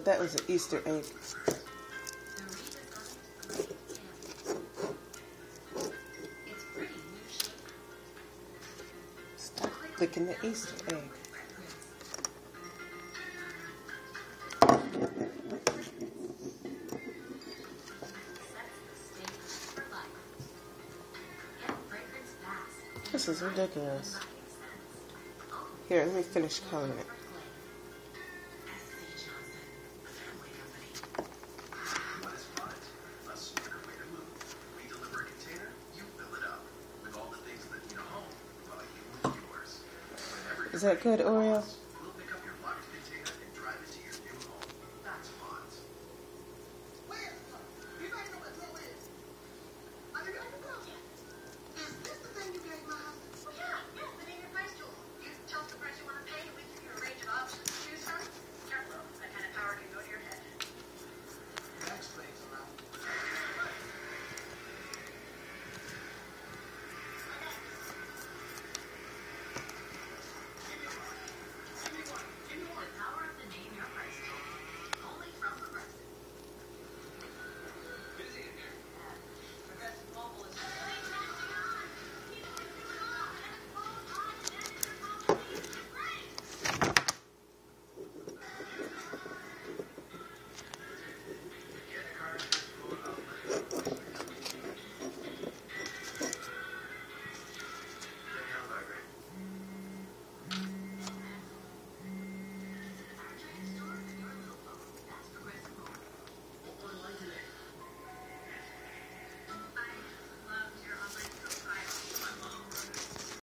that was an Easter egg. Stop licking the Easter egg. This is ridiculous. Here, let me finish coloring it. Is that good, Oreo?